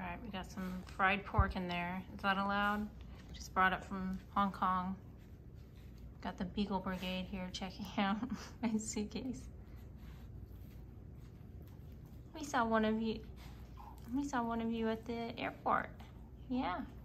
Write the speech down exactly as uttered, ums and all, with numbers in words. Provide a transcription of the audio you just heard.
right, we got some fried pork in there. Is that allowed? Just brought it from Hong Kong. Got the Beagle Brigade here checking out my suitcase. We saw one of you. We saw one of you at the airport. Yeah.